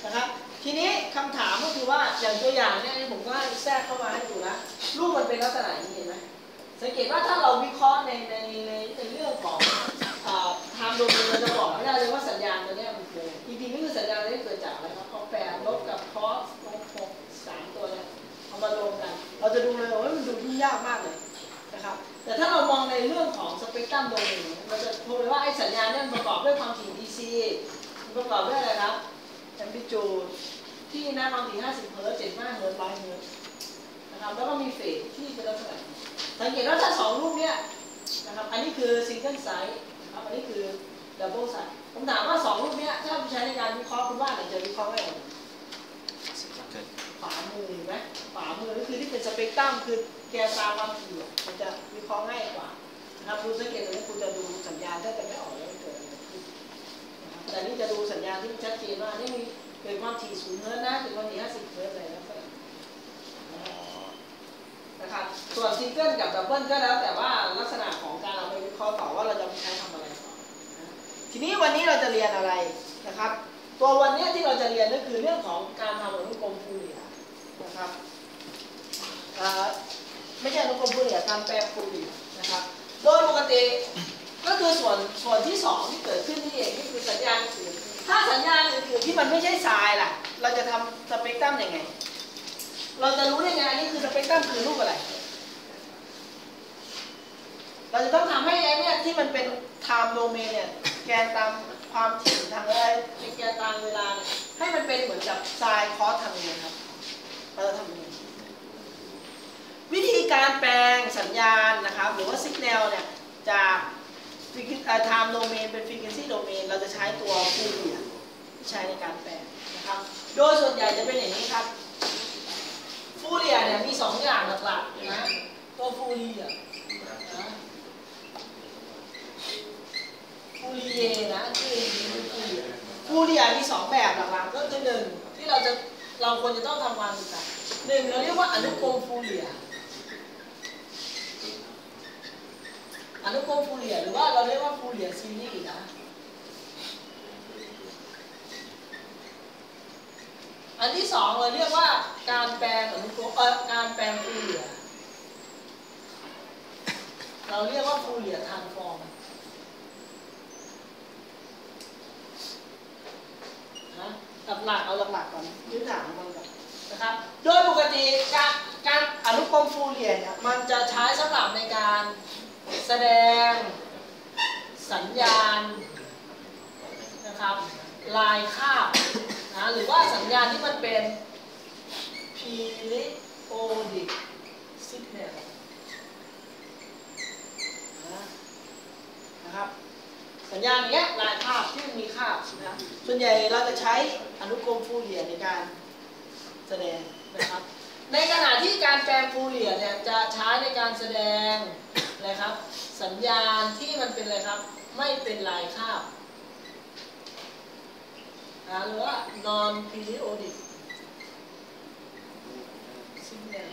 นะครับทีนี้คำถามก็คือว่าอย่างตัวอย่างเนี่ยผมก็แทรกเข้ามาให้ดูนะรูปมันเป็นลักษณะนี้เห็นไหมสังเกตว่าถ้าเราวิเคราะห์ในเรื่องของไทม์โดเมนเราจะบอกไม่ได้เลยว่าสัญญาณตัวนี้มันคือจริงๆนี่คือสัญญาณที่เกิดจากอะไรครับของแปดลบกับคอสลบ3ตัวเนี่ยเอามารวมกันเราจะดูเลยว่ามันดูยุ่งยากมากเลยนะครับแต่ถ้าเรามองในเรื่องของสเปกตรัมโดเมนเราจะพบเลยว่าไอ้สัญญาณเนี่ยประกอบด้วยความถี่ DC ประกอบด้วยอะไรครับแอมพลิจูดที่นะความถี่50 เฮิร์ตซ์ 75 เฮิร์ตซ์ 100 เฮิร์ตซ์นะครับแล้วก็มีเฟสที่เป็นลักษณะสังเกตว่าถ้า2รูปเนี้ยนะครับอันนี้คือซิงเกิลไซส์นะครับอันนี้คือดับเบิลไซส์ผมถามว่า2รูปเนี้ยถ้าใช้ในการวิเคราะห์คุณว่าไหนจะวิเคราะห์ได้ไหมขวามือไหมขวามือก็คือที่เป็นสเปกตรัมคือแกนตามความถี่มันจะวิเคราะห์ง่ายกว่านะครับคุณสังเกตตรงนี้คุณจะดูสัญญาณได้แต่ไม่ออกเลยเกิดอะไรขึ้นแต่นี่จะดูสัญญาณที่ชัดเจนว่านี่มีเกิดความถี่0 เฮิร์ตซ์นะเกิดความถี่50 เฮิร์ตซ์อะไรนะครับส่วนซิงเกิลกับดับเบิลก็แล้วแต่ว่าลักษณะของการเอาไปวิเคราะห์ต่อว่าเราจะใช้ทำอะไรต่อทีนี้วันนี้เราจะเรียนอะไรนะครับตัววันนี้ที่เราจะเรียนก็คือเรื่องของการทำอนุกรมฟูเรียร์นะครับไม่ใช่อนุกรมฟูเรียร์การแปลฟูเรียร์นะครับโดยปกติก็คือส่วนที่2ที่เกิดขึ้นนี่เองก็คือสัญญาณอื่นถ้าสัญญาณอื่นที่มันไม่ใช่ไซน์ล่ะเราจะทำสเปกตรัมยังไงเราจะรู้ได้ไงนี่คือสเปกตรัมคือรูปอะไรเราจะต้องทำให้ไอ้เนี่ยที่มันเป็นไทม์โดเมนเนี่ยแกนตามความถี่ทางอะไรเป็นแกนตามเวลาเนี่ยให้มันเป็นเหมือนกับไซน์คอสทำยังไงครับเราจะทำยังไงวิธีการแปลงสัญญาณนะครับหรือว่าสัญญาณเนี่ยจากไทม์โดเมนเป็นฟรีเควนซีโดเมนเราจะใช้ตัวฟูเรียร์ใช้ในการแปลงนะครับโดยส่วนใหญ่จะเป็นอย่างนี้ครับฟูเรียร์เนี่ยมี2อย่างหลักๆนะตัวฟูเรียร์ฟูเรียร์นะคือฟูเรียร์มี2แบบหลักๆก็คือ1ที่เราควรจะต้องทำความรู้จัก1เราเรียกว่าอนุกรมฟูเรียร์อนุกรมฟูเรียร์หรือว่าเราเรียกว่าฟูเรียร์ซีรีส์นะอันที่2เราเรียกว่าการแปลงอนุกรมการแปลงฟูเรียร์เราเรียกว่าฟูเรียร์ทรานส์ฟอร์มหลักๆเอาหลักๆก่อนพื้นฐานของมันก่อนนะครับโดยปกติการอนุกรมฟูเรียร์เนี่ยมันจะใช้สำหรับในการแสดงสัญญาณนะครับลายคาบนะหรือว่าสัญญาณที่มันเป็น periodic signal นะครับสัญญาณอย่างเงี้ยลายคาบที่มันมีคาบนะส่วนใหญ่เราจะใช้อนุกรมฟูเรียร์ในการแสดงนะครับในขณะที่การแปลงฟูเรียร์เนี่ยจะใช้ในการแสดงนะครับสัญญาณที่มันเป็นอะไรครับไม่เป็นลายคาบหรือว่า non periodic signal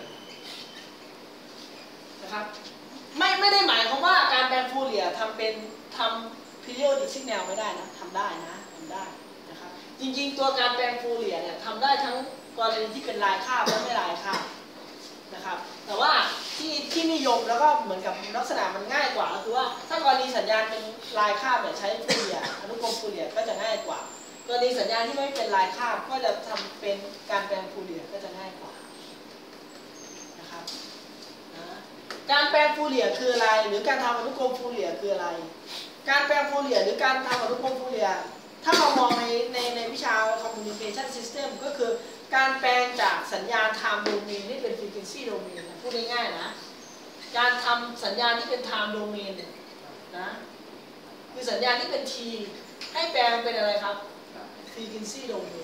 นะครับไม่ได้หมายความว่าการแปลงฟูเรียร์ทำ periodic signal ไม่ได้นะทำได้นะครับจริงๆตัวการแปลงฟูเรียร์เนี่ยทำได้ทั้งกรณีที่เป็นลายคาบและไม่ลายคาบนะครับแต่ว่าที่นิยมแล้วก็เหมือนกับลักษณะมันง่ายกว่าก็คือว่าถ้ากรณีสัญญาณเป็นลายคาบเนี่ยใช้ฟูเรียร์อนุกรมฟูเรียร์ก็จะง่ายกว่ากรณีสัญญาณที่ไม่เป็นลายคาบก็จะทำเป็นการแปลงฟูเรียร์ก็จะง่ายกว่านะครับการแปลงฟูเรียร์คืออะไรหรือการทำอนุกรมฟูเรียร์คืออะไรการแปลงฟูเรียร์หรือการทำอนุกรมฟูเรียร์ถ้าเรามองในวิชา communication system ก็คือการแปลงจากสัญญาณ time domain ที่เป็น frequency domain พูดง่ายๆนะการทำสัญญาณที่เป็น time domain นะคือสัญญาณที่เป็น t ให้แปลงเป็นอะไรครับ frequency domain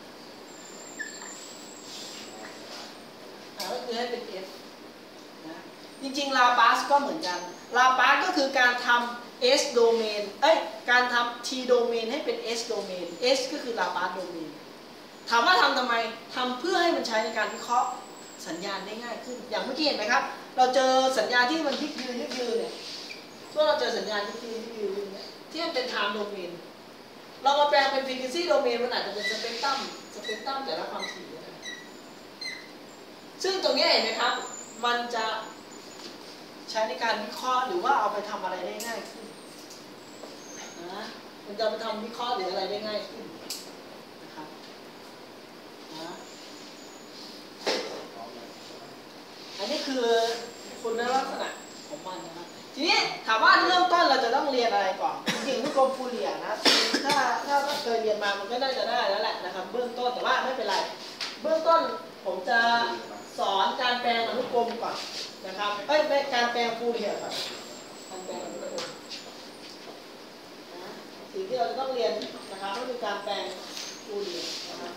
ก็คือให้เป็น f นะจริงๆ Laplace ก็เหมือนกัน Laplace ก็คือการทำ s domain การทำ t domain ให้เป็น s domain s ก็คือ Laplace domain ถามว่าทำไมทำเพื่อให้มันใช้ในการวิเคราะห์สัญญาณได้ง่ายขึ้นอย่างเมื่อกี้เห็นไหมครับเราเจอสัญญาณที่มันยึกยือเนี่ยถ้าเราเจอสัญญาณยึกยือเนี่ยที่มันเป็น time domain เรามาแปลงเป็น frequency domain มันอาจจะเป็นสเปกตรัมแต่ละความถี่นะซึ่งตรงนี้เห็นไหมครับมันจะใช้ในการวิเคราะห์หรือว่าเอาไปทำอะไรได้ง่ายขึ้นนะมันจะไปทำวิเคราะห์หรืออะไรได้ง่ายขึ้นนะครับนะอันนี้คือคุณลักษณะของมันนะครับทีนี้ถามว่าเริ่มต้นเราจะต้องเรียนอะไรก่อนจริงๆทุกคนฟูเรียนะถ้าเคยเรียนมามันก็น่าจะได้แล้วแหละนะครับเบื้องต้นแต่ว่าไม่เป็นไรเบื้องต้นผมจะสอนการแปลงอนุกรมก่อนนะครับการแปลงฟูเรียก่อนการแปลงอนุกรมนะสิ่งที่เราจะต้องเรียนนะครับก็คือการแปลงฟูเรียนะครับ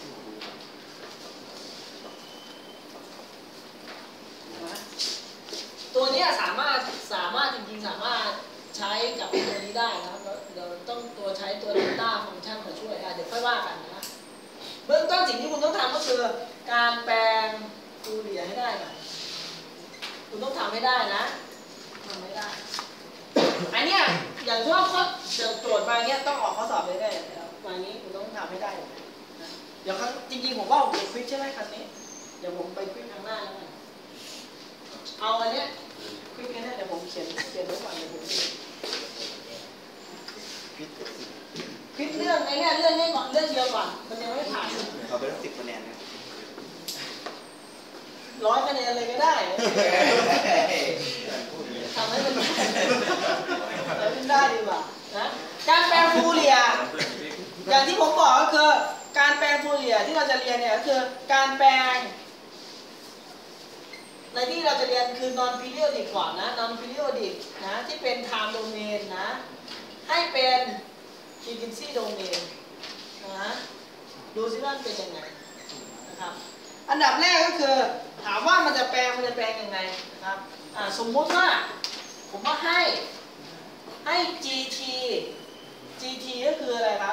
ตัวนี้สามารถจริงๆสามารถใช้กับตัวนี้ได้นะครับเดี๋ยวต้องตัวใช้ตัวเดลต้าฟังก์ชันมาช่วยได้เดี๋ยวค่อยว่ากันนะเบื้องต้นสิ่งที่คุณต้องทำก็คือการแปลงฟูเรียให้ได้นะคุณต้องทำให้ได้นะทำไม่ได้อันเนี้ยอย่างที่ว่าข้อโจทย์มาเนี้ยต้องออกข้อสอบเลยได้มานี้คุณต้องทำให้ได้นะเดี๋ยวจริงๆผมว่าผมจะควิกใช่ไหมครั้งนี้เดี๋ยวผมไปควิกครั้งหน้าแล้วกันเอาอันเนี้ยควิกนี้เดี๋ยวผมเขียนไว้ก่อนเลยผมควิกเรื่องไอ้เนี่ยเรื่องนี้ก่อนเรื่องเดียวก่อนมันยังไม่ผ่านเอาไป10 คะแนนนะ 100 คะแนนเลยก็ได้ทำให้มันได้ดีกว่านะการแปลงฟูเรียอย่างที่ผมบอกก็คือการแปลงฟูเรียที่เราจะเรียนเนี่ยก็คือการแปลงในที่เราจะเรียนคือ non periodic ก่อนนะ non periodic นะที่เป็น time domain นะให้เป็น frequency domain นะดูซิว่าเป็นยังไงนะครับอันดับแรกก็คือถามว่ามันจะแปลงยังไงนะครับสมมุติว่าผมว่าให้ gt ก็คืออะไรครับ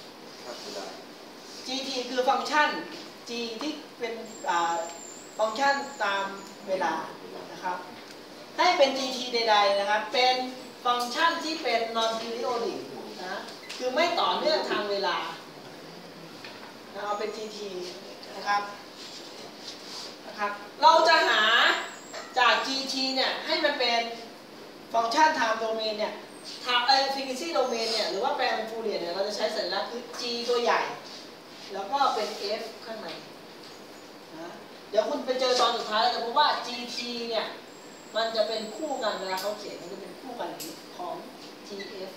gt คือฟังก์ชัน g ที่เป็นฟังก์ชันตามเวลานะครับให้เป็น gt ใดๆนะครับเป็นฟังก์ชันที่เป็น non periodic นะคือไม่ต่อเนื่องทางเวลาเอาเป็น gt นะครับเราจะหาจาก gt เนี่ยให้มันเป็นฟังก์ชัน time domain เนี่ยfrequency domain เนี่ยหรือว่าแปลงเป็นฟูเรียร์เนี่ยเราจะใช้สัญลักษณ์คือ g ตัวใหญ่แล้วก็เป็น f ข้างในนะเดี๋ยวคุณไปเจอตอนสุดท้ายแล้วจะพบว่า gt เนี่ยมันจะเป็นคู่กันเวลาเขาเขียนมันจะเป็นคู่กันของ gf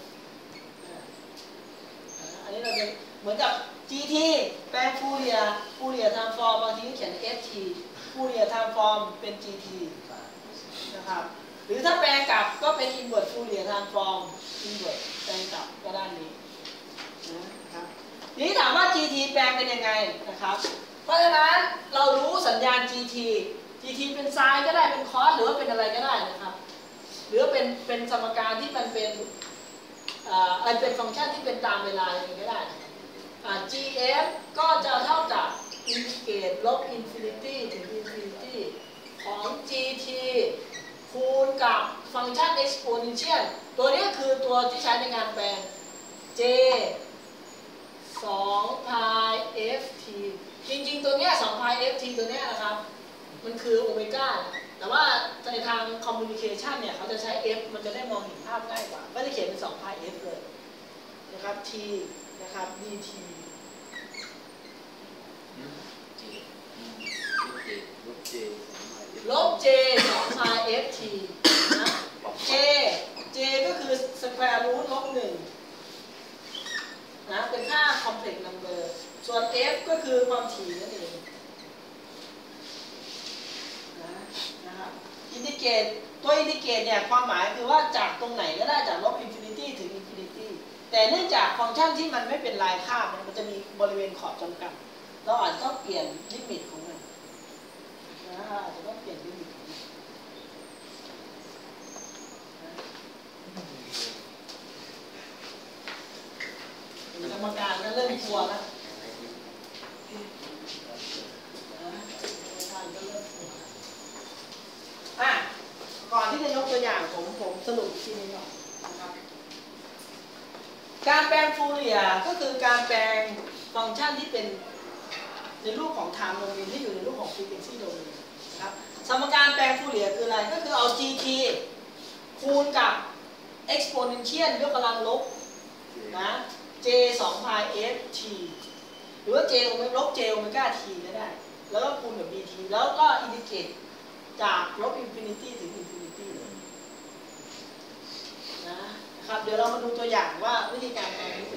อันนี้เราจะเหมือนกับ gt แปลงฟูเรียร์ทรานส์ฟอร์มบางทีเขียน ft ฟูเรียร์ทรานส์ฟอร์มเป็น gt นะครับหรือถ้าแปลงกลับก็เป็น inverse Fourier transform inverse แปลงกลับก็ด้านนี้นะครับทีนี้ถามว่า gt แปลงเป็นยังไงนะครับเพราะฉะนั้นเรารู้สัญญาณ gt เป็นไซน์ก็ได้เป็นคอสหรือว่าเป็นอะไรก็ได้นะครับหรือเป็นสมการที่มันเป็นเป็นฟังก์ชันที่เป็นตามเวลาอย่างนี้ก็ได้gf ก็จะเท่ากับอินทิเกรตลบอินฟินิตี้ถึงอินฟินิตี้ของ gt คูณกับฟังก์ชัน exponential ตัวนี้คือตัวที่ใช้ในการแปลง j 2 pi ft จริงๆตัวนี้2 pi ft ตัวนี้นะครับมันคือโอเมก้าแต่ว่าในทาง communication เนี่ยเขาจะใช้ f มันจะได้มองเห็นภาพง่ายกว่าก็จะเขียนเป็น2 pi f เลยนะครับ t นะครับ dt ลบ j 2 pi ft นะ j ก็คือ square root ลบ1นะเป็นค่า complex number ส่วน f ก็คือความถี่นั่นเองนะครับอินทิเกรตตัวอินทิเกรตเนี่ยความหมายคือว่าจากตรงไหนก็ได้จากลบอินฟินิตี้ถึงอินฟินิตี้แต่เนื่องจากฟังก์ชันที่มันไม่เป็นลายคาบมันจะมีบริเวณขอบจำกัดเราอาจจะต้องเปลี่ยนลิมิตของมันอาจจะต้องเปลี่ยนลิมิตกรรมการก็เริ่มกลัวแล้วก่อนที่จะยกตัวอย่างผมสรุปทีนี้ก่อนนะครับการแปลงฟูเรียร์ก็คือการแปลงฟังก์ชันที่เป็นในรูปของ time domain ที่อยู่ในรูปของ frequency domain นะครับสมการแปลงฟูเรียร์คืออะไรก็คือเอา gt คูณกับ exponential ยกกำลังลบนะ j 2 pi f t หรือว่า j ลบ j โอเมก้า t ก็ได้แล้วก็คูณกับ bt แล้วก็อินทิเกรตจากลบอินฟินิตี้ถึงอินฟินิตี้เลยนะครับเดี๋ยวเรามาดูตัวอย่างว่าวิธีการแปลงนี้